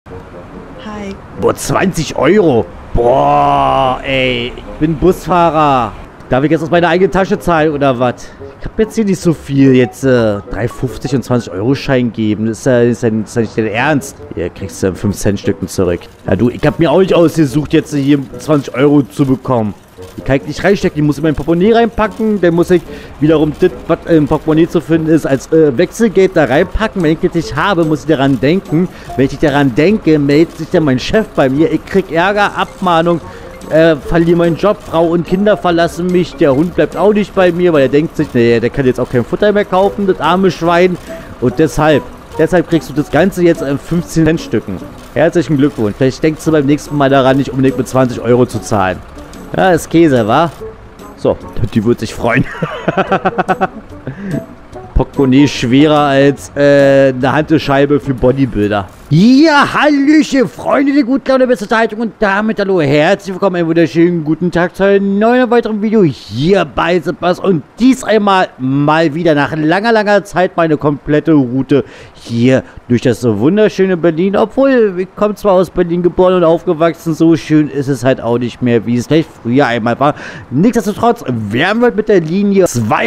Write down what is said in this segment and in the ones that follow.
Hi. Boah, 20 Euro. Boah, ey. Ich bin Busfahrer. Darf ich jetzt aus meiner eigenen Tasche zahlen oder was? Ich hab jetzt hier nicht so viel. Jetzt 3,50 und 20-Euro-Schein geben. Das ist ja nicht dein Ernst. Hier kriegst du 5-Cent-Stücken zurück. Ja, du, ich hab mir auch nicht ausgesucht, jetzt hier 20 Euro zu bekommen. Die kann ich nicht reinstecken, die muss in mein Portemonnaie reinpacken. Dann muss ich wiederum das, was im Portemonnaie zu finden ist, als Wechselgeld da reinpacken. Wenn ich das nicht habe, muss ich daran denken. Wenn ich daran denke, meldet sich dann mein Chef bei mir. Ich krieg Ärger, Abmahnung, verliere meinen Job, Frau und Kinder verlassen mich. Der Hund bleibt auch nicht bei mir, weil er denkt sich, nee, der kann jetzt auch kein Futter mehr kaufen, das arme Schwein. Und deshalb kriegst du das Ganze jetzt in 15-Cent-Stücken. Herzlichen Glückwunsch. Vielleicht denkst du beim nächsten Mal daran, nicht unbedingt mit 20 Euro zu zahlen. Ja, ist Käse, wa? So, die wird sich freuen. Portemonnaie schwerer als eine Hantelscheibe für Bodybuilder. Ja, hallöchen, Freunde der Gutlaune beste Zeitung und damit hallo, herzlich willkommen, einen wunderschönen guten Tag zu einem neuen weiteren Video hier bei Sebass und dies einmal mal wieder nach langer Zeit meine komplette Route hier durch das wunderschöne Berlin, obwohl ich komme zwar aus Berlin geboren und aufgewachsen, so schön ist es halt auch nicht mehr, wie es vielleicht früher einmal war. Nichtsdestotrotz werden wir mit der Linie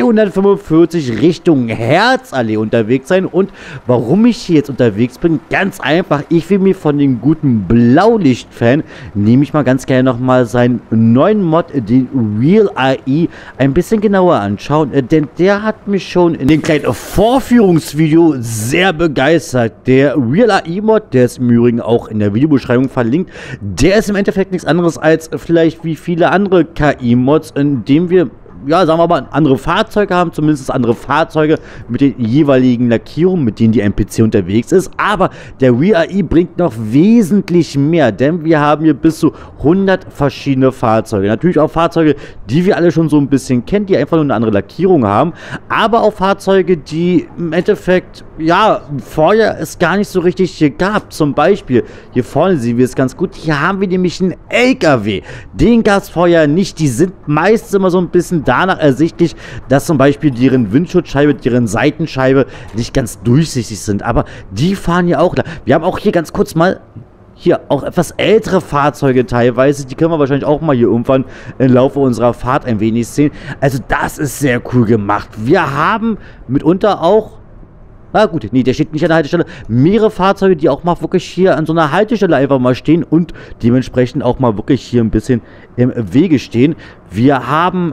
245 Richtung Herzallee unterwegs sein und warum ich hier jetzt unterwegs bin, ganz einfach, ich will mir von dem guten Blaulicht-Fan, nehme ich mal ganz gerne nochmal seinen neuen Mod, den Real AI, ein bisschen genauer anschauen, denn der hat mich schon in dem kleinen Vorführungsvideo sehr begeistert. Der Real AI Mod, der ist im Übrigen auch in der Videobeschreibung verlinkt, der ist im Endeffekt nichts anderes als vielleicht wie viele andere KI-Mods, in dem wir, ja, sagen wir mal, andere Fahrzeuge haben, zumindest andere Fahrzeuge mit den jeweiligen Lackierungen, mit denen die NPC unterwegs ist. Aber der Real AI bringt noch wesentlich mehr, denn wir haben hier bis zu 100 verschiedene Fahrzeuge. Natürlich auch Fahrzeuge, die wir alle schon so ein bisschen kennen, die einfach nur eine andere Lackierung haben, aber auch Fahrzeuge, die im Endeffekt, ja, vorher es gar nicht so richtig hier gab. Zum Beispiel, hier vorne sehen wir es ganz gut, hier haben wir nämlich einen LKW. Den gab es vorher nicht, die sind meistens immer so ein bisschen danach ersichtlich, dass zum Beispiel deren Windschutzscheibe, deren Seitenscheibe nicht ganz durchsichtig sind, aber die fahren ja auch da. Wir haben auch hier ganz kurz mal hier auch etwas ältere Fahrzeuge teilweise, die können wir wahrscheinlich auch mal hier irgendwann im Laufe unserer Fahrt ein wenig sehen. Also das ist sehr cool gemacht. Wir haben mitunter auch, na gut, nee, der steht nicht an der Haltestelle, mehrere Fahrzeuge, die auch mal wirklich hier an so einer Haltestelle einfach mal stehen und dementsprechend auch mal wirklich hier ein bisschen im Wege stehen. Wir haben,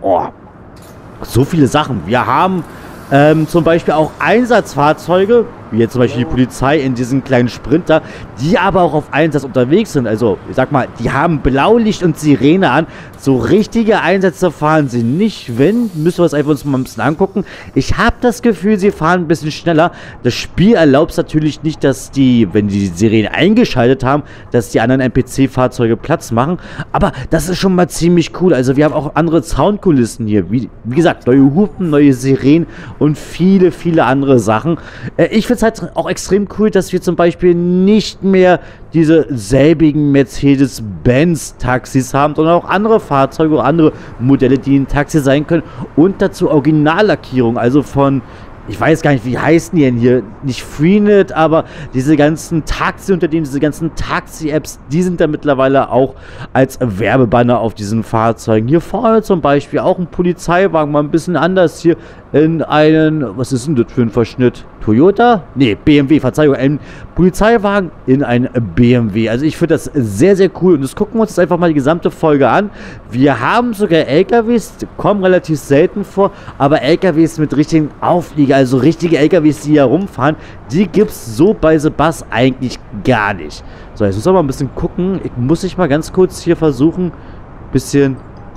so viele Sachen. Wir haben zum Beispiel auch Einsatzfahrzeuge, wie jetzt zum Beispiel die Polizei in diesen kleinen Sprinter, die aber auch auf Einsatz unterwegs sind. Also, ich sag mal, die haben Blaulicht und Sirene an. So richtige Einsätze fahren sie nicht. Wenn, müssen wir es einfach uns mal ein bisschen angucken. Ich habe das Gefühl, sie fahren ein bisschen schneller. Das Spiel erlaubt es natürlich nicht, dass die, wenn die Sirene eingeschaltet haben, dass die anderen NPC-Fahrzeuge Platz machen. Aber das ist schon mal ziemlich cool. Also, wir haben auch andere Soundkulissen hier. Wie gesagt, neue Hupen, neue Sirenen und viele andere Sachen. Ich finde es halt auch extrem cool, dass wir zum Beispiel nicht mehr diese selbigen Mercedes-Benz-Taxis haben, sondern auch andere Fahrzeuge oder andere Modelle, die ein Taxi sein können und dazu Originallackierung, also von, ich weiß gar nicht, wie heißen die denn hier? Nicht Freenet, aber diese ganzen Taxi-Unternehmen, diese ganzen Taxi-Apps, die sind da mittlerweile auch als Werbebanner auf diesen Fahrzeugen. Hier vorne zum Beispiel auch ein Polizeiwagen, mal ein bisschen anders hier in einen, was ist denn das für ein Verschnitt? Toyota? Ne, BMW, Verzeihung, ein Polizeiwagen in ein BMW. Also ich finde das sehr cool und das gucken wir uns jetzt einfach mal die gesamte Folge an. Wir haben sogar LKWs, die kommen relativ selten vor, aber LKWs mit richtigen Auflieger, also richtige LKWs, die hier rumfahren, die gibt es so bei Sebass eigentlich gar nicht. So, jetzt müssen wir mal ein bisschen gucken. Ich muss mal ganz kurz hier versuchen, ein bisschen...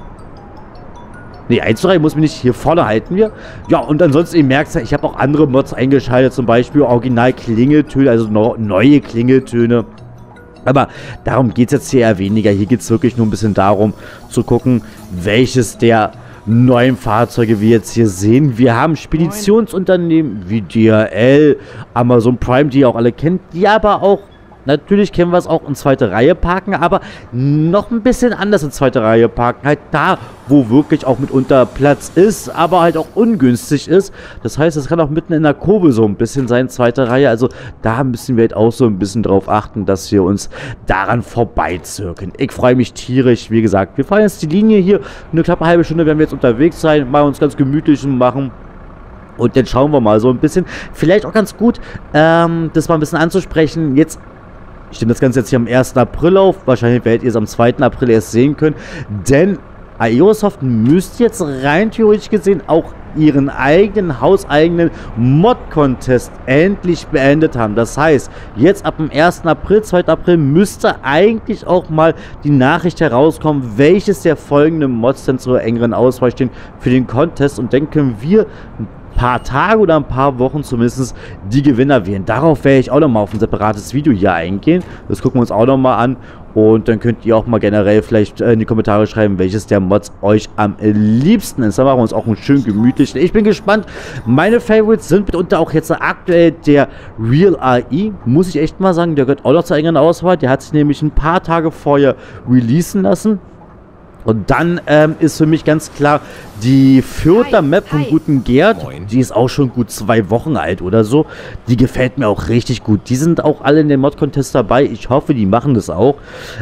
Ne, 1:3 muss mich nicht, hier vorne halten wir. Ja, und ansonsten, ihr merkt ja, ich habe auch andere Mods eingeschaltet, zum Beispiel Original Klingeltöne, also neue Klingeltöne. Aber darum geht es jetzt hier eher weniger. Hier geht es wirklich nur ein bisschen darum, zu gucken, welches der neuen Fahrzeuge wir jetzt hier sehen. Wir haben Speditionsunternehmen wie DHL, Amazon Prime, die ihr auch alle kennt, die aber auch Natürlich können wir es auch in zweite Reihe parken, aber noch ein bisschen anders in zweite Reihe parken. Halt da, wo wirklich auch mitunter Platz ist, aber halt auch ungünstig ist. Das heißt, es kann auch mitten in der Kurve so ein bisschen sein, zweite Reihe. Also da müssen wir halt auch so ein bisschen drauf achten, dass wir uns daran vorbeizirkeln. Ich freue mich tierisch, wie gesagt. Wir fahren jetzt die Linie hier. Eine knappe halbe Stunde werden wir jetzt unterwegs sein, mal uns ganz gemütlich machen. Und dann schauen wir mal so ein bisschen. Vielleicht auch ganz gut, das mal ein bisschen anzusprechen. Jetzt steht das Ganze jetzt hier am 1. April auf. Wahrscheinlich werdet ihr es am 2. April erst sehen können. Denn Aerosoft müsste jetzt rein theoretisch gesehen auch ihren eigenen, hauseigenen Mod-Contest endlich beendet haben. Das heißt, jetzt ab dem 1. April, 2. April müsste eigentlich auch mal die Nachricht herauskommen, welches der folgenden Mods denn zur engeren Auswahl stehen für den Contest. Und dann können wir ein paar Tage oder ein paar Wochen zumindest die Gewinner wählen. Darauf werde ich auch nochmal auf ein separates Video hier eingehen. Das gucken wir uns auch nochmal an. Und dann könnt ihr auch mal generell vielleicht in die Kommentare schreiben, welches der Mods euch am liebsten ist. Da machen wir uns auch einen schön gemütlichen. Ich bin gespannt. Meine Favorites sind mitunter auch jetzt aktuell der Real AI. Muss ich echt mal sagen, der gehört auch noch zur engeren Auswahl. Der hat sich nämlich ein paar Tage vorher releasen lassen. Und dann ist für mich ganz klar die vierte Map vom guten Gerd. Die ist auch schon gut 2 Wochen alt oder so. Die gefällt mir auch richtig gut. Die sind auch alle in dem Mod-Contest dabei. Ich hoffe, die machen das auch.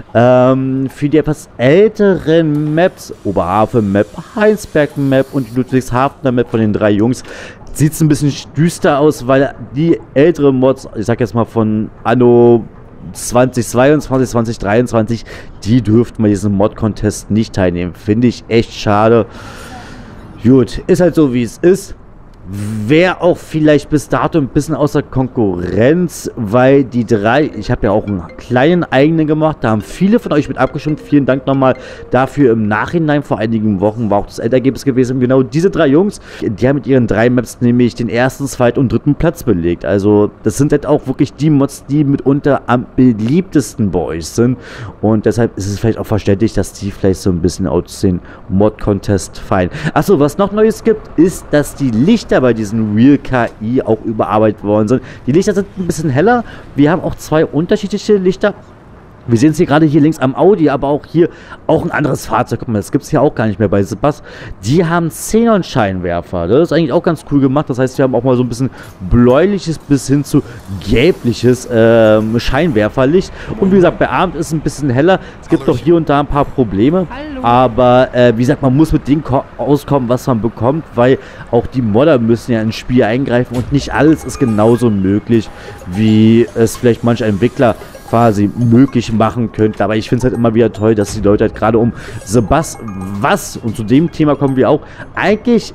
Für die etwas älteren Maps, Oberhavel-Map, Heinsberg-Map und die Ludwigshafener-Map von den 3 Jungs, sieht es ein bisschen düster aus, weil die älteren Mods, ich sag jetzt mal von Anno 2022, 2023, die dürften bei diesem Mod-Contest nicht teilnehmen. Finde ich echt schade. Gut, ist halt so, wie es ist. Wäre auch vielleicht bis dato ein bisschen außer Konkurrenz, weil die 3, ich habe ja auch einen kleinen eigenen gemacht, da haben viele von euch mit abgestimmt. Vielen Dank nochmal dafür im Nachhinein. Vor einigen Wochen war auch das Endergebnis gewesen. Genau diese 3 Jungs, die haben mit ihren 3 Maps nämlich den 1., 2. und 3. Platz belegt. Also das sind halt auch wirklich die Mods, die mitunter am beliebtesten bei euch sind. Und deshalb ist es vielleicht auch verständlich, dass die vielleicht so ein bisschen aus den Mod-Contest fallen. Achso, was noch Neues gibt, ist, dass die Lichter bei diesen Real KI auch überarbeitet worden sind. Die Lichter sind ein bisschen heller. Wir haben auch 2 unterschiedliche Lichter. Wir sehen es hier gerade hier links am Audi, aber auch hier auch ein anderes Fahrzeug. Guck mal, das gibt es hier auch gar nicht mehr bei Sebass. Die haben Xenon-Scheinwerfer. Das ist eigentlich auch ganz cool gemacht. Das heißt, wir haben auch mal so ein bisschen bläuliches bis hin zu gelbliches Scheinwerferlicht. Und wie gesagt, bei Abend ist es ein bisschen heller. Es gibt doch hier und da ein paar Probleme. Hallo. Aber wie gesagt, man muss mit dem auskommen, was man bekommt, weil auch die Modder müssen ja ins Spiel eingreifen und nicht alles ist genauso möglich, wie es vielleicht manche Entwickler quasi möglich machen könnte. Aber ich finde es halt immer wieder toll, dass die Leute halt gerade um Sebass, was, und zu dem Thema kommen wir auch, eigentlich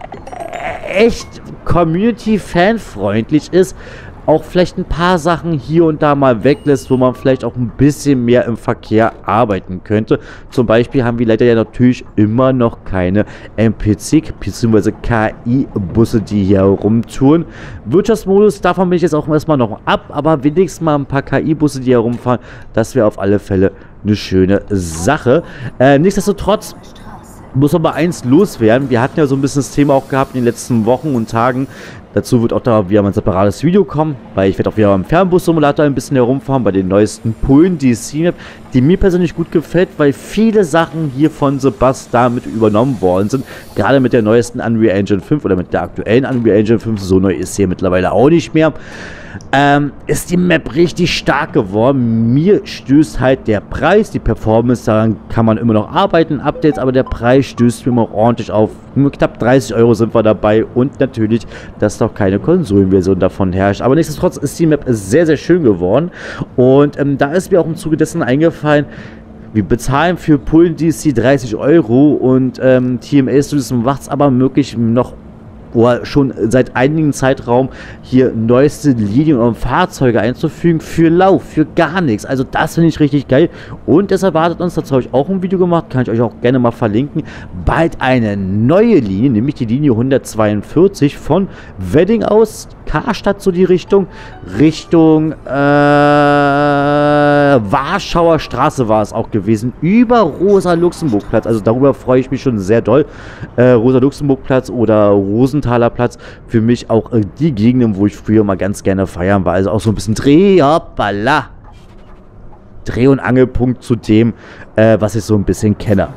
echt Community-Fanfreundlich ist, auch vielleicht ein paar Sachen hier und da mal weglässt, wo man vielleicht auch ein bisschen mehr im Verkehr arbeiten könnte. Zum Beispiel haben wir leider ja natürlich immer noch keine NPC bzw. KI-Busse, die hier herumtouren. Wirtschaftsmodus, davon bin ich jetzt auch erstmal noch ab, aber wenigstens mal ein paar KI-Busse, die herumfahren, das wäre auf alle Fälle eine schöne Sache. Nichtsdestotrotz muss aber eins loswerden. Wir hatten ja so ein bisschen das Thema auch gehabt in den letzten Wochen und Tagen. Dazu wird auch da wieder ein separates Video kommen, weil ich werde auch wieder beim Fernbus-Simulator ein bisschen herumfahren, bei den neuesten Pullen DC-Map, die mir persönlich gut gefällt, weil viele Sachen hier von Sebass damit übernommen worden sind. Gerade mit der neuesten Unreal Engine 5 oder mit der aktuellen Unreal Engine 5, so neu ist sie mittlerweile auch nicht mehr. Ist die Map richtig stark geworden. Mir stößt halt der Preis, die Performance, daran kann man immer noch arbeiten, Updates, aber der Preis stößt mir immer ordentlich auf. Nur knapp 30 € sind wir dabei und natürlich, dass noch keine Konsolenversion davon herrscht. Aber nichtsdestotrotz ist die Map sehr, sehr schön geworden und da ist mir auch im Zuge dessen eingefallen, wir bezahlen für Pullen DC 30 € und TMA Studios macht es aber möglich, noch schon seit einigen Zeitraum hier neueste Linien und Fahrzeuge einzufügen für Lauf, für gar nichts. Also das finde ich richtig geil und deshalb erwartet uns, dazu habe ich auch ein Video gemacht, kann ich euch auch gerne mal verlinken, bald eine neue Linie, nämlich die Linie 142 von Wedding aus, Karstadt so die Richtung Warschauer Straße war es auch gewesen, über Rosa-Luxemburg-Platz, also darüber freue ich mich schon sehr doll. Rosa-Luxemburg-Platz oder Rosenthaler Platz, für mich auch die Gegenden, wo ich früher mal ganz gerne feiern war, also auch so ein bisschen Dreh, hoppala. Dreh- und Angelpunkt zu dem, was ich so ein bisschen kenne.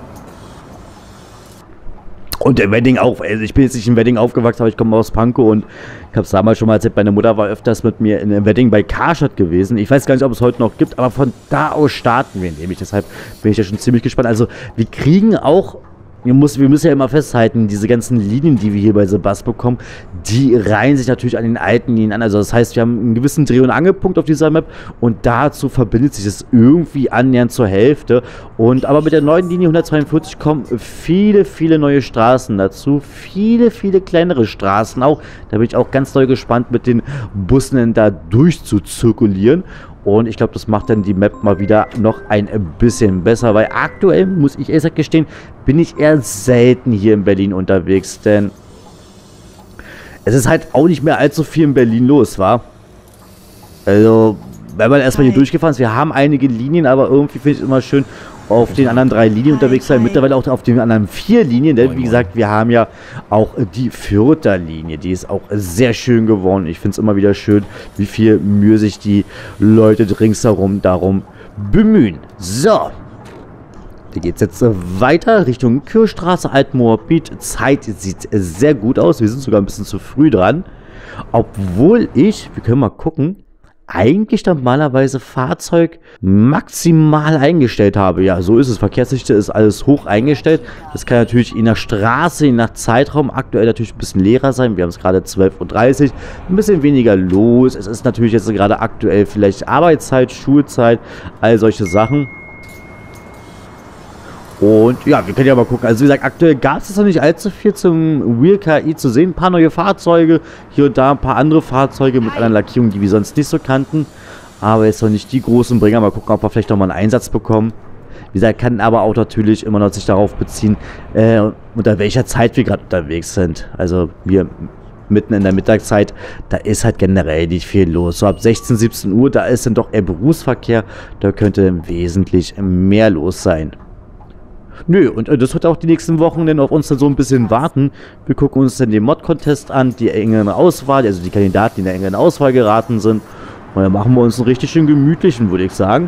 Und der Wedding auch. Also ich bin jetzt nicht in Wedding aufgewachsen, aber ich komme aus Pankow und ich habe es damals schon mal erzählt, meine Mutter war öfters mit mir in einem Wedding bei Karstadt gewesen. Ich weiß gar nicht, ob es heute noch gibt, aber von da aus starten wir nämlich. Deshalb bin ich ja schon ziemlich gespannt. Also wir kriegen auch... Wir müssen ja immer festhalten, diese ganzen Linien, die wir hier bei Sebast bekommen, die reihen sich natürlich an den alten Linien an. Also das heißt, wir haben einen gewissen Dreh- und Angelpunkt auf dieser Map und dazu verbindet sich das irgendwie annähernd zur Hälfte. Aber mit der neuen Linie 142 kommen viele, viele neue Straßen dazu. Viele, viele kleinere Straßen auch. Da bin ich auch ganz doll gespannt, mit den Bussen da durchzuzirkulieren. Und ich glaube, das macht dann die Map mal wieder noch ein bisschen besser, weil aktuell, muss ich ehrlich gestehen, bin ich eher selten hier in Berlin unterwegs, denn es ist halt auch nicht mehr allzu viel in Berlin los, wa? Also, wenn man erstmal hier durchgefahren ist, wir haben einige Linien, aber irgendwie finde ich es immer schön, auf den anderen 3 Linien unterwegs sein, mittlerweile auch auf den anderen 4 Linien, denn wie gesagt, wir haben ja auch die Fürther Linie, die ist auch sehr schön geworden. Ich finde es immer wieder schön, wie viel Mühe sich die Leute ringsherum darum bemühen. So, da geht es jetzt weiter Richtung Kirchstraße, Altmoorbiet. Zeit sieht sehr gut aus, wir sind sogar ein bisschen zu früh dran, obwohl wir können mal gucken, eigentlich normalerweise Fahrzeug maximal eingestellt habe. Ja, so ist es. Verkehrsdichte ist alles hoch eingestellt. Das kann natürlich je nach Straße, je nach Zeitraum aktuell natürlich ein bisschen leerer sein. Wir haben es gerade 12:30 Uhr. Ein bisschen weniger los. Es ist natürlich jetzt gerade aktuell vielleicht Arbeitszeit, Schulzeit, all solche Sachen. Und ja, wir können ja mal gucken. Also wie gesagt, aktuell gab es noch nicht allzu viel zum Wheel KI zu sehen. Ein paar neue Fahrzeuge, hier und da ein paar andere Fahrzeuge mit anderen Lackierungen, die wir sonst nicht so kannten. Aber jetzt noch nicht die großen Bringer. Mal gucken, ob wir vielleicht nochmal einen Einsatz bekommen. Wie gesagt, kann aber auch natürlich immer noch sich darauf beziehen, unter welcher Zeit wir gerade unterwegs sind. Also wir mitten in der Mittagszeit, da ist halt generell nicht viel los. So ab 16, 17 Uhr, da ist dann doch eher Berufsverkehr. Da könnte wesentlich mehr los sein. Nö, und das wird auch die nächsten Wochen dann auf uns dann so ein bisschen warten. Wir gucken uns dann den Mod-Contest an, die engeren Auswahl, also die Kandidaten, die in der engeren Auswahl geraten sind. Und dann machen wir uns einen richtig schön gemütlichen, würde ich sagen.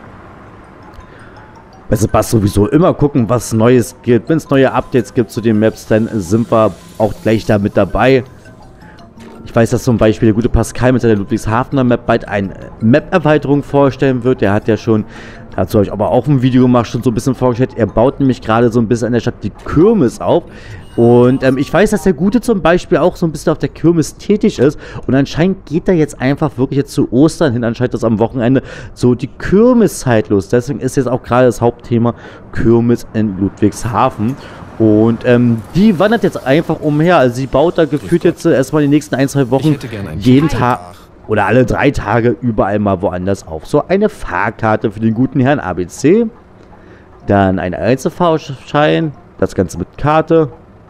Es passt sowieso immer gucken, was Neues gibt. Wenn es neue Updates gibt zu den Maps, dann sind wir auch gleich da mit dabei. Ich weiß, dass zum Beispiel der gute Pascal mit seiner Ludwigshafener Map bald eine Map-Erweiterung vorstellen wird. Der hat ja schon, dazu habe ich aber auch ein Video gemacht, schon so ein bisschen vorgestellt. Er baut nämlich gerade so ein bisschen an der Stadt die Kirmes auf. Und ich weiß, dass der Gute zum Beispiel auch so ein bisschen auf der Kirmes tätig ist. Und anscheinend geht da jetzt einfach wirklich jetzt zu Ostern hin. Anscheinend ist am Wochenende so die Kirmeszeit los. Deswegen ist jetzt auch gerade das Hauptthema Kirmes in Ludwigshafen. Und die wandert jetzt einfach umher. Also sie baut da gefühlt jetzt erstmal die nächsten 1, 2 Wochen jeden Tag oder alle 3 Tage überall mal woanders auf. So eine Fahrkarte für den guten Herrn ABC. Dann ein Einzelfahrschein. Das Ganze mit Karte.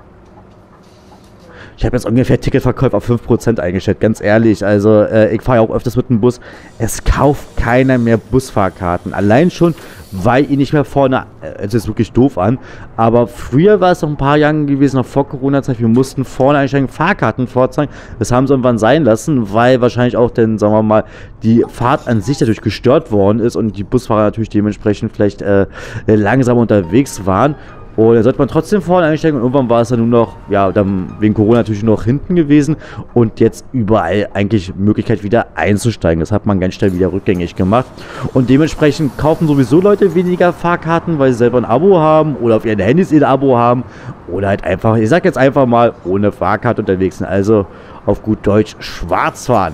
Ich habe jetzt ungefähr Ticketverkäufe auf 5% eingestellt, ganz ehrlich. Also ich fahre ja auch öfters mit dem Bus. Es kauft keiner mehr Busfahrkarten. Allein schon, weil ihr nicht mehr vorne, es ist wirklich doof an, aber früher war es noch ein paar Jahre gewesen, noch vor Corona-Zeit, wir mussten vorne einsteigen, Fahrkarten vorzeigen. Das haben sie irgendwann sein lassen, weil wahrscheinlich auch dann, sagen wir mal, die Fahrt an sich dadurch gestört worden ist und die Busfahrer natürlich dementsprechend vielleicht langsam unterwegs waren. Und da sollte man trotzdem vorne einsteigen und irgendwann war es dann nur noch, ja, dann wegen Corona natürlich nur noch hinten gewesen und jetzt überall eigentlich Möglichkeit wieder einzusteigen. Das hat man ganz schnell wieder rückgängig gemacht und dementsprechend kaufen sowieso Leute weniger Fahrkarten, weil sie selber ein Abo haben oder auf ihren Handys ihr Abo haben oder halt einfach, ich sag jetzt einfach mal, ohne Fahrkarte unterwegs sind, also auf gut Deutsch schwarz fahren.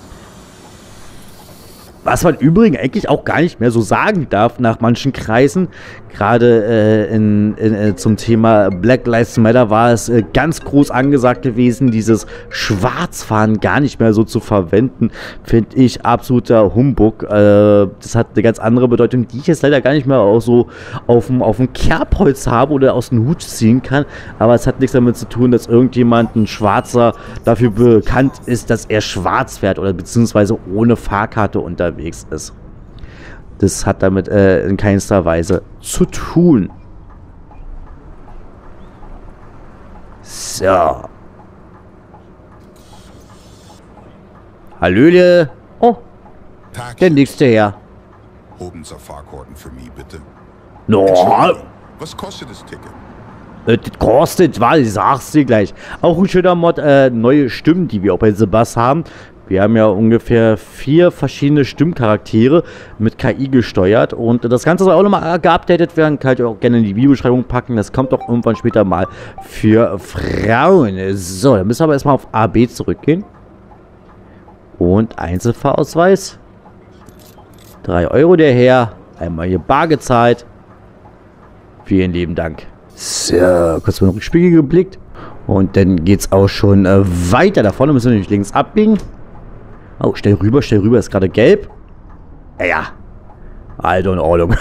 Was man übrigens eigentlich auch gar nicht mehr so sagen darf nach manchen Kreisen. Gerade zum Thema Black Lives Matter war es ganz groß angesagt gewesen, dieses Schwarzfahren gar nicht mehr so zu verwenden. Finde ich absoluter Humbug. Das hat eine ganz andere Bedeutung, die ich jetzt leider gar nicht mehr auch so auf dem Kerbholz habe oder aus dem Hut ziehen kann. Aber es hat nichts damit zu tun, dass irgendjemand, ein Schwarzer, dafür bekannt ist, dass er schwarz fährt oder beziehungsweise ohne Fahrkarte unterwegs ist. Das hat damit in keinster Weise zu tun. So. Hallöle. Oh, der nächste her. Obenser Fahrkarten für mich, bitte. No, Was kostet das Ticket? das kostet, was, ich sag's dir gleich. Auch ein schöner Mod, neue Stimmen, die wir auch bei Sebas haben. Wir haben ja ungefähr 4 verschiedene Stimmcharaktere mit KI gesteuert. Und das Ganze soll auch nochmal geupdatet werden. Kann ich auch gerne in die Videobeschreibung packen. Das kommt auch irgendwann später mal für Frauen. So, dann müssen wir aber erstmal auf AB zurückgehen. Und Einzelfahrausweis. 3 Euro der Herr. Einmal hier bar gezahlt. Vielen lieben Dank. So, kurz mal noch im Spiegel geblickt. Und dann geht's auch schon weiter. Da vorne müssen wir nämlich links abbiegen. Oh, schnell rüber, ist gerade gelb. Ja, also in Ordnung.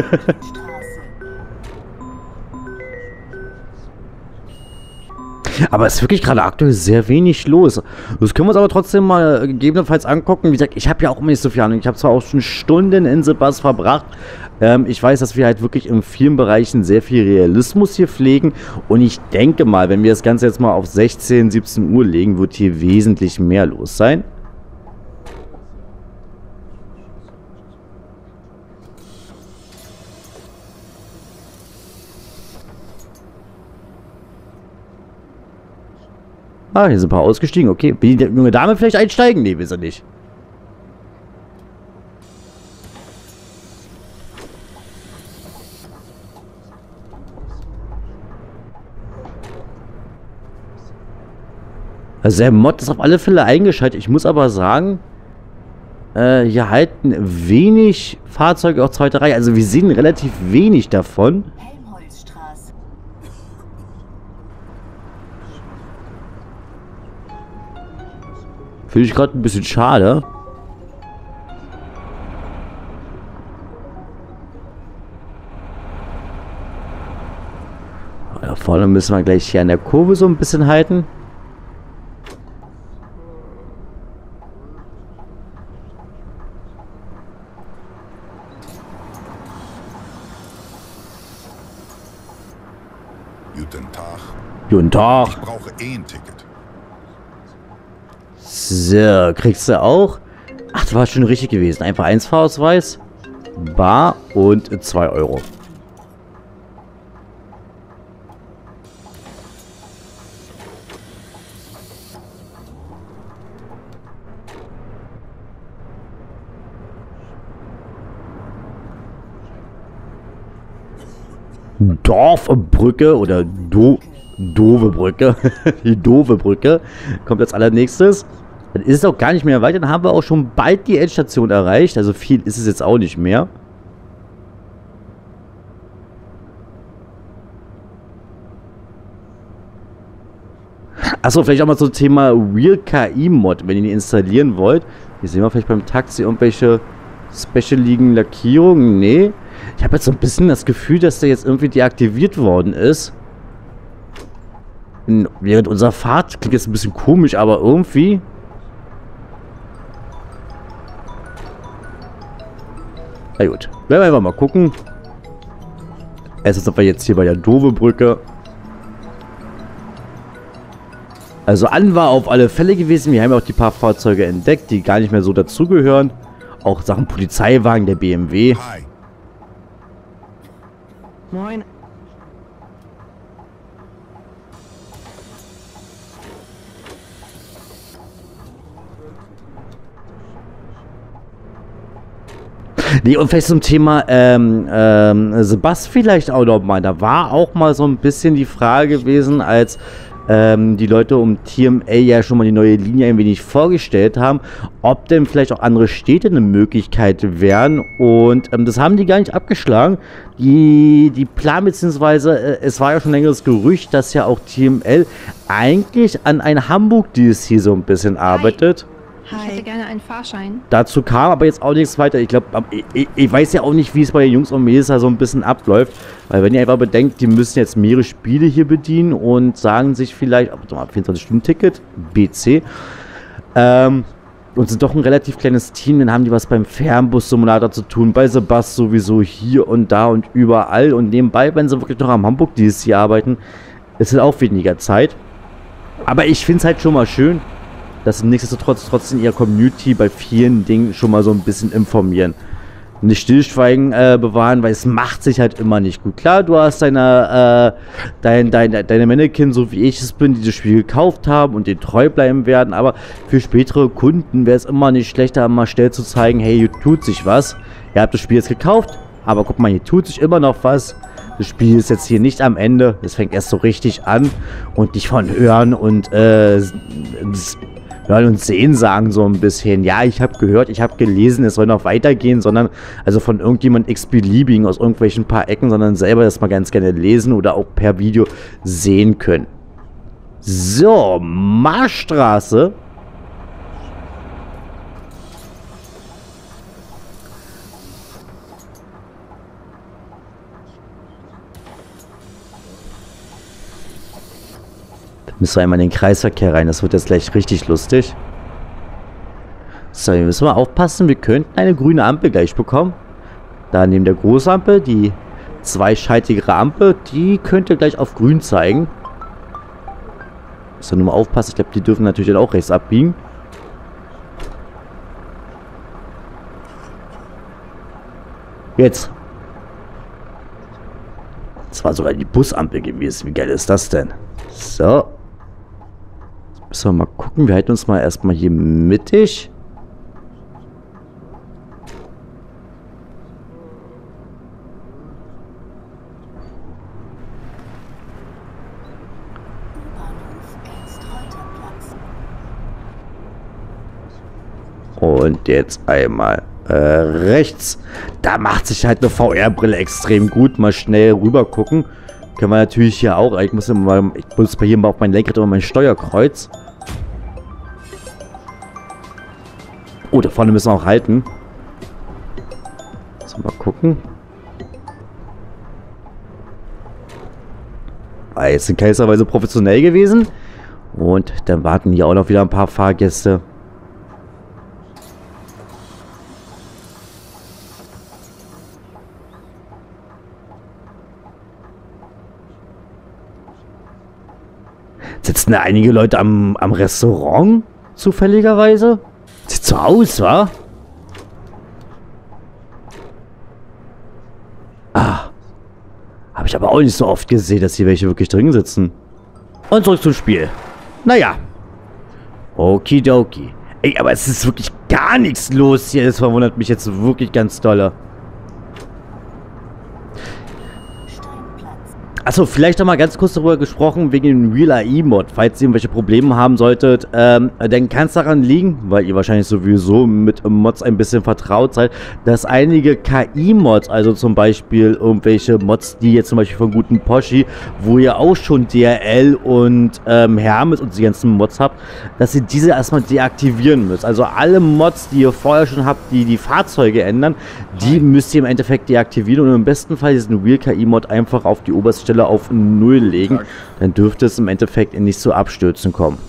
Aber es ist wirklich gerade aktuell sehr wenig los. Das können wir uns aber trotzdem mal gegebenenfalls angucken. Wie gesagt, ich habe ja auch immer nicht so viel Ahnung. Ich habe zwar auch schon Stunden in Sebas verbracht. Ich weiß, dass wir halt wirklich in vielen Bereichen sehr viel Realismus hier pflegen. Und ich denke mal, wenn wir das Ganze jetzt mal auf 16, 17 Uhr legen, wird hier wesentlich mehr los sein. Ah, hier sind ein paar ausgestiegen. Okay, will die junge Dame vielleicht einsteigen? Nee, will sie nicht. Also der Mod ist auf alle Fälle eingeschaltet. Ich muss aber sagen, hier halten wenig Fahrzeuge auf zweiter Reihe. Also wir sehen relativ wenig davon. Finde ich gerade ein bisschen schade. Da vorne müssen wir gleich hier an der Kurve so ein bisschen halten. Guten Tag. Guten Tag. Ich brauche ein Ticket. So, kriegst du auch. Ach, das war schon richtig gewesen. Einfach 1 Fahrausweis, bar und 2 Euro. Dorfbrücke oder doofe Brücke. Die doofe Brücke kommt als allernächstes. Dann ist es auch gar nicht mehr weit. Dann haben wir auch schon bald die Endstation erreicht. Also viel ist es jetzt auch nicht mehr. Achso, vielleicht auch mal zum Thema Real KI Mod, wenn ihr die installieren wollt. Hier sehen wir vielleicht beim Taxi irgendwelche Special-Ligen Lackierungen. Nee. Ich habe jetzt so ein bisschen das Gefühl, dass der jetzt irgendwie deaktiviert worden ist. Während unserer Fahrt. Klingt jetzt ein bisschen komisch, aber irgendwie. Na gut. Werden wir einfach mal gucken. Erstens sind wir jetzt hier bei der Dove-Brücke. Also an war auf alle Fälle gewesen. Wir haben ja auch die paar Fahrzeuge entdeckt, die gar nicht mehr so dazugehören. Auch Sachen Polizeiwagen, der BMW. Hi. Moin. Nee, und vielleicht zum Thema Sebas vielleicht auch noch mal. Da war auch mal so ein bisschen die Frage gewesen, als die Leute um TMA ja schon mal die neue Linie ein wenig vorgestellt haben, ob denn vielleicht auch andere Städte eine Möglichkeit wären. Und das haben die gar nicht abgeschlagen. Die planen, beziehungsweise es war ja schon längeres Gerücht, dass ja auch TML eigentlich an ein Hamburg-DLC so ein bisschen arbeitet. Ich hätte gerne einen Fahrschein. Dazu kam aber jetzt auch nichts weiter. Ich glaube, ich weiß ja auch nicht, wie es bei den Jungs und Mädels da so ein bisschen abläuft. Weil wenn ihr einfach bedenkt, die müssen jetzt mehrere Spiele hier bedienen und sagen sich vielleicht, 24-Stunden-Ticket, BC, und sind doch ein relativ kleines Team, dann haben die was beim Fernbus-Simulator zu tun, bei Sebas sowieso hier und da und überall. Und nebenbei, wenn sie wirklich noch am Hamburg-DLC arbeiten, ist es auch weniger Zeit. Aber ich finde es halt schon mal schön, dass sie nichtsdestotrotz trotzdem ihrer Community bei vielen Dingen schon mal so ein bisschen informieren. nicht Stillschweigen bewahren, weil es macht sich halt immer nicht gut. Klar, du hast deine Mannequin, so wie ich es bin, die das Spiel gekauft haben und denen treu bleiben werden, aber für spätere Kunden wäre es immer nicht schlechter, mal schnell zu zeigen, hey, hier tut sich was. Ihr habt das Spiel jetzt gekauft, aber guck mal, hier tut sich immer noch was. Das Spiel ist jetzt hier nicht am Ende, es fängt erst so richtig an und nicht von Hören und Hören und Sehen sagen so ein bisschen, ja, ich habe gehört, ich habe gelesen, es soll noch weitergehen, sondern, also von irgendjemand x-beliebigen aus irgendwelchen paar Ecken, sondern selber das mal ganz gerne lesen oder auch per Video sehen können. So, Marstraße. Müssen wir einmal in den Kreisverkehr rein. Das wird jetzt gleich richtig lustig. So, hier müssen wir aufpassen. Wir könnten eine grüne Ampel gleich bekommen. Da neben der Großampel, die zweischaltigere Ampel, die könnte gleich auf grün zeigen. Müssen wir nur mal aufpassen. Ich glaube, die dürfen natürlich dann auch rechts abbiegen. Jetzt. Das war sogar die Busampel gewesen. Wie geil ist das denn? So. Müssen wir mal gucken. Wir halten uns mal erstmal hier mittig. Und jetzt einmal rechts. Da macht sich halt eine VR-Brille extrem gut. Mal schnell rüber gucken. Können wir natürlich hier auch. Ich muss hier mal auf mein Lenkrad und mein Steuerkreuz. Oh, da vorne müssen wir auch halten. So, mal gucken. Jetzt sind keinerweise professionell gewesen. Und dann warten hier auch noch wieder ein paar Fahrgäste. Sitzen da einige Leute am Restaurant? Zufälligerweise? Sieht so aus, wa? Ah. Habe ich aber auch nicht so oft gesehen, dass hier welche wirklich drin sitzen. Und zurück zum Spiel. Naja. Okidoki. Ey, aber es ist wirklich gar nichts los hier. Das verwundert mich jetzt wirklich ganz dolle. Achso, vielleicht noch mal ganz kurz darüber gesprochen, wegen dem Real AI-Mod. Falls ihr irgendwelche Probleme haben solltet, dann kann es daran liegen, weil ihr wahrscheinlich sowieso mit Mods ein bisschen vertraut seid, dass einige KI-Mods, also zum Beispiel irgendwelche Mods, die jetzt zum Beispiel von guten Poschi, wo ihr auch schon DRL und Hermes und die ganzen Mods habt, dass ihr diese erstmal deaktivieren müsst. Also alle Mods, die ihr vorher schon habt, die die Fahrzeuge ändern, die müsst ihr im Endeffekt deaktivieren und im besten Fall diesen Real KI-Mod einfach auf die oberste Stelle auf 0 legen, dann dürfte es im Endeffekt nicht zu Abstürzen kommen.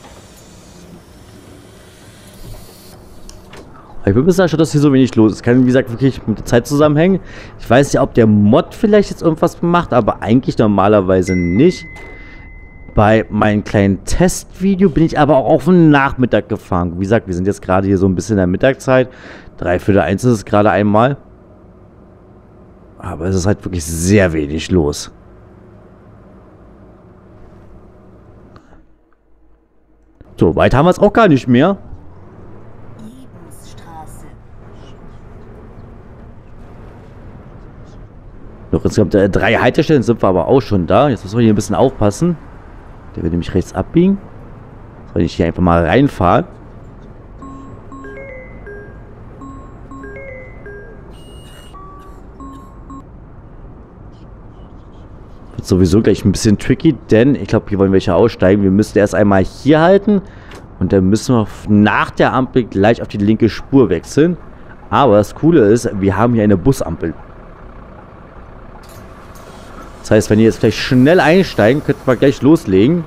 Ich bin ein bisschen erstaunt, dass hier so wenig los ist. Kann, wie gesagt, wirklich mit der Zeit zusammenhängen. Ich weiß ja, ob der Mod vielleicht jetzt irgendwas macht, aber eigentlich normalerweise nicht. Bei meinem kleinen Testvideo bin ich aber auch auf den Nachmittag gefahren. Wie gesagt, wir sind jetzt gerade hier so ein bisschen in der Mittagszeit. 1:45 ist es gerade einmal. Aber es ist halt wirklich sehr wenig los. So, weit haben wir es auch gar nicht mehr. Noch insgesamt 3 Haltestellen sind wir aber auch schon da. Jetzt müssen wir hier ein bisschen aufpassen. Der will nämlich rechts abbiegen. Soll ich hier einfach mal reinfahren? Wird sowieso gleich ein bisschen tricky, denn ich glaube, hier wollen welche aussteigen. Wir müssen erst einmal hier halten und dann müssen wir nach der Ampel gleich auf die linke Spur wechseln. Aber das Coole ist, wir haben hier eine Busampel. Das heißt, wenn ihr jetzt gleich schnell einsteigen, könnt ihr gleich loslegen.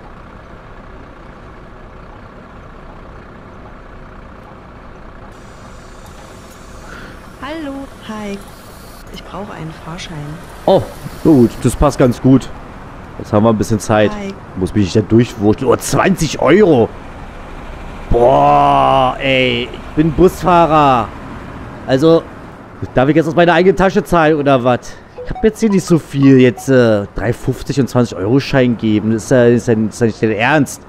Hallo. Hi. Ich brauche einen Fahrschein. Oh, gut, das passt ganz gut. Jetzt haben wir ein bisschen Zeit. Hi. Muss mich da durchwurschteln. Oh, 20 Euro. Boah, ey, ich bin Busfahrer. Also, Darf ich jetzt aus meiner eigenen Tasche zahlen oder was? Ich habe jetzt hier nicht so viel. Jetzt 3,50 und 20-Euro-Schein geben. Das ist ja nicht dein Ernst.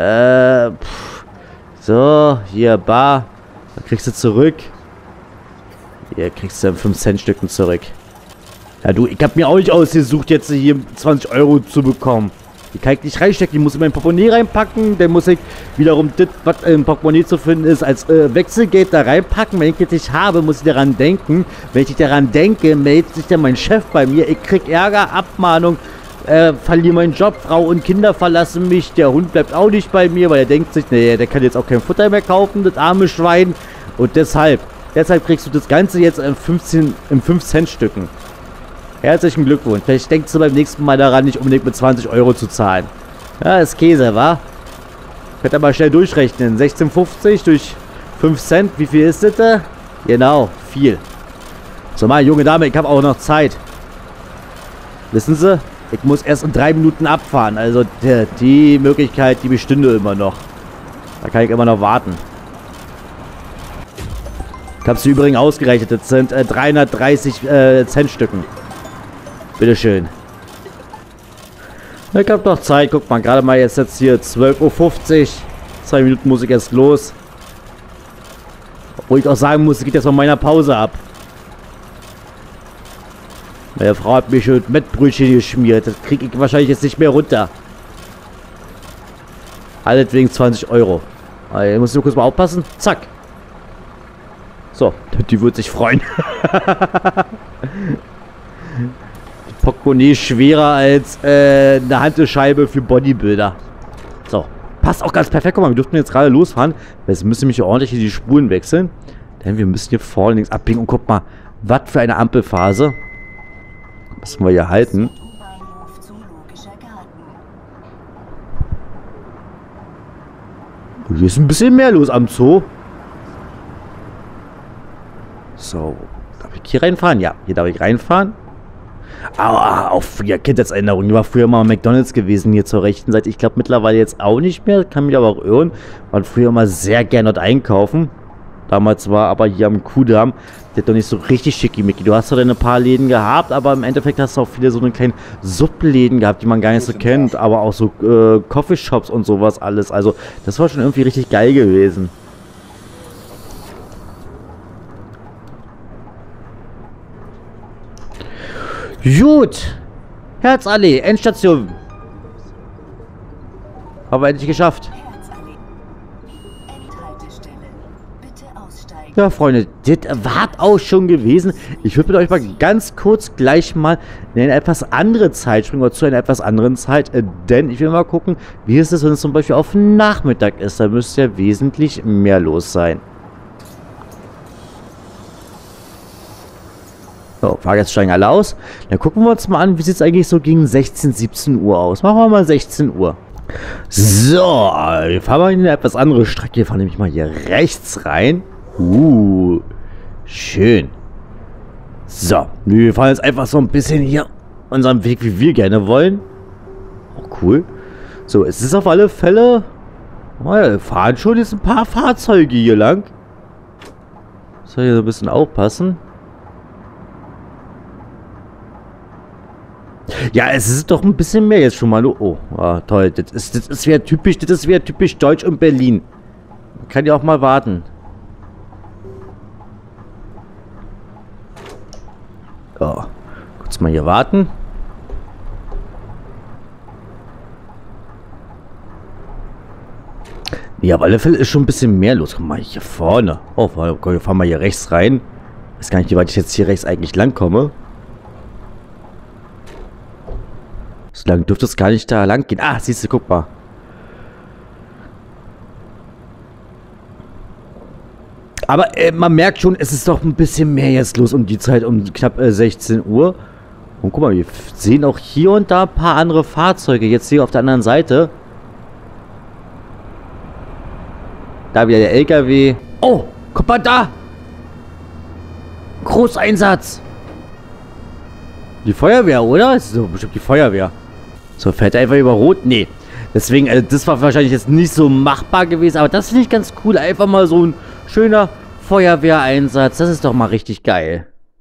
So, hier, bar. Da kriegst du zurück. Hier kriegst du 5-Cent-Stücken zurück. Ja, du, ich habe mir auch nicht ausgesucht, jetzt hier 20 Euro zu bekommen. Die kann ich nicht reinstecken, die muss ich in mein Portemonnaie reinpacken. Dann muss ich wiederum das, was im Portemonnaie zu finden ist, als Wechselgeld da reinpacken. Wenn ich das nicht habe, muss ich daran denken. Wenn ich daran denke, meldet sich dann mein Chef bei mir. Ich krieg Ärger, Abmahnung, verliere meinen Job, Frau und Kinder verlassen mich. Der Hund bleibt auch nicht bei mir, weil er denkt sich, nee, der kann jetzt auch kein Futter mehr kaufen, das arme Schwein. Und deshalb kriegst du das Ganze jetzt in 5-Cent-Stücken. Herzlichen Glückwunsch. Vielleicht denkst du beim nächsten Mal daran, nicht unbedingt mit 20 Euro zu zahlen. Ja, ist Käse, wa? Könnt ihr mal schnell durchrechnen. 16,50 durch 5 Cent. Wie viel ist das da? Genau, viel. So, mal, junge Dame, ich habe auch noch Zeit. Wissen Sie? Ich muss erst in 3 Minuten abfahren. Also, die Möglichkeit, die bestünde immer noch. Da kann ich immer noch warten. Ich habe sie übrigens ausgerechnet. Das sind 330 Centstücken. Bitteschön. Ich habe noch Zeit. Guck mal, gerade mal jetzt hier 12:50 Uhr. 2 Minuten muss ich erst los. Obwohl ich auch sagen muss, es geht jetzt von meiner Pause ab. Meine Frau hat mir schon Mettbrötchen geschmiert. Das kriege ich wahrscheinlich jetzt nicht mehr runter. Alles wegen 20 Euro. Ich muss nur kurz mal aufpassen. Zack. So, die wird sich freuen. Portemonnaie schwerer als eine Hantelscheibe für Bodybuilder. So, passt auch ganz perfekt. Guck mal, wir dürften jetzt gerade losfahren. Jetzt müssen wir mich ordentlich in die Spuren wechseln. Denn wir müssen hier vorne links abbiegen. Und guck mal, was für eine Ampelphase. Müssen wir hier halten. Hier ist ein bisschen mehr los am Zoo. So, darf ich hier reinfahren? Ja, hier darf ich reinfahren. Aber auch früher Kindheitserinnerung. Ich war früher mal McDonald's gewesen hier zur rechten Seite. Ich glaube mittlerweile jetzt auch nicht mehr. Kann mich aber auch irren. War früher mal sehr gerne dort einkaufen. Damals war aber hier am Kudamm, der hat doch nicht so richtig schickimicki. Du hast doch ein paar Läden gehabt, aber im Endeffekt hast du auch viele so eine kleinen Subläden gehabt, die man gar nicht so kennt. Aber auch so Coffeeshops und sowas alles. Also das war schon irgendwie richtig geil gewesen. Gut. Herzallee, Endstation. Haben wir endlich geschafft. Ja, Freunde, das war auch schon gewesen. Ich würde mit euch mal ganz kurz gleich mal in eine etwas andere Zeit springen, oder zu einer etwas anderen Zeit, denn ich will mal gucken, wie ist es, wenn es zum Beispiel auf Nachmittag ist. Da müsste ja wesentlich mehr los sein. So, Fahrgäste steigen alle aus. Dann gucken wir uns mal an, wie sieht es eigentlich so gegen 16, 17 Uhr aus. Machen wir mal 16 Uhr. So, wir fahren mal in eine etwas andere Strecke. Wir fahren nämlich mal hier rechts rein. Schön. So, wir fahren jetzt einfach so ein bisschen hier unseren Weg, wie wir gerne wollen. Auch cool. So, es ist auf alle Fälle... Oh ja, wir fahren schon jetzt ein paar Fahrzeuge hier lang. Soll hier so ein bisschen aufpassen. Ja, es ist doch ein bisschen mehr jetzt schon mal. Oh, toll. Das ist wieder typisch Deutsch und Berlin. Man kann ja auch mal warten. So, kurz mal hier warten. Ja, auf alle Fälle ist schon ein bisschen mehr los. Guck mal, hier vorne. Oh, wir fahren mal hier rechts rein. Ich weiß gar nicht, wie weit ich jetzt hier rechts eigentlich lang komme. So lang dürfte es gar nicht da lang gehen. Ah, siehst du, guck mal. Aber man merkt schon, es ist doch ein bisschen mehr jetzt los um die Zeit, um knapp 16 Uhr. Und guck mal, wir sehen auch hier und da ein paar andere Fahrzeuge. Jetzt hier auf der anderen Seite. Da wieder der LKW. Oh, guck mal da. Großeinsatz. Die Feuerwehr, oder? Das ist so bestimmt die Feuerwehr. So, fährt er einfach über Rot? Nee. Deswegen, das war wahrscheinlich jetzt nicht so machbar gewesen. Aber das finde ich ganz cool. Einfach mal so ein schöner Feuerwehreinsatz. Das ist doch mal richtig geil.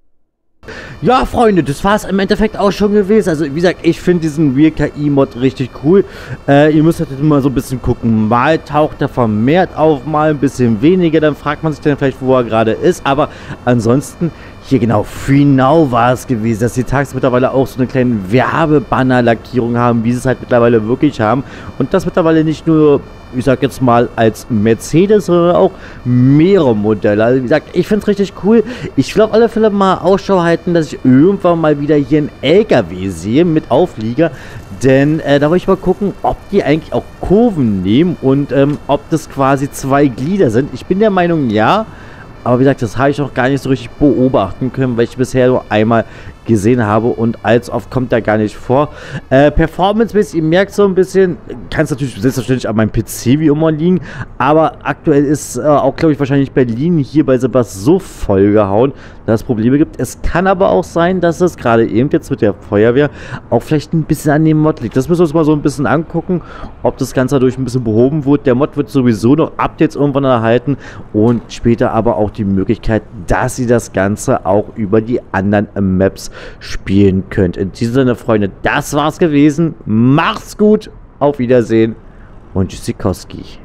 Ja, Freunde, das war es im Endeffekt auch schon gewesen. Also, wie gesagt, ich finde diesen Real KI-Mod richtig cool. Ihr müsst halt immer so ein bisschen gucken. Mal taucht er vermehrt auf, mal ein bisschen weniger. Dann fragt man sich dann vielleicht, wo er gerade ist. Aber ansonsten, hier genau, Free Now war es gewesen, dass die Tags mittlerweile auch so eine kleine Werbebanner-Lackierung haben, wie sie es halt mittlerweile wirklich haben. Und das mittlerweile nicht nur, ich sag jetzt mal, als Mercedes, sondern auch mehrere Modelle. Also wie gesagt, ich finde es richtig cool. Ich will auf alle Fälle mal Ausschau halten, dass ich irgendwann mal wieder hier einen LKW sehe mit Auflieger. Denn da wollte ich mal gucken, ob die eigentlich auch Kurven nehmen und ob das quasi zwei Glieder sind. Ich bin der Meinung, ja. Aber wie gesagt, das habe ich noch gar nicht so richtig beobachten können, weil ich bisher nur einmal gesehen habe und als oft kommt da gar nicht vor. Performance-mäßig, ihr merkt so ein bisschen, kann es natürlich selbstverständlich an meinem PC wie immer liegen, aber aktuell ist auch, glaube ich, wahrscheinlich Berlin hier bei Sebastian so vollgehauen, dass es Probleme gibt. Es kann aber auch sein, dass es gerade eben jetzt mit der Feuerwehr auch vielleicht ein bisschen an dem Mod liegt. Das müssen wir uns mal so ein bisschen angucken, ob das Ganze dadurch ein bisschen behoben wird. Der Mod wird sowieso noch Updates irgendwann erhalten und später aber auch die Möglichkeit, dass ihr das Ganze auch über die anderen Maps spielen könnt. In diesem Sinne, Freunde, das war's gewesen. Macht's gut, auf Wiedersehen und Tschüssikowski.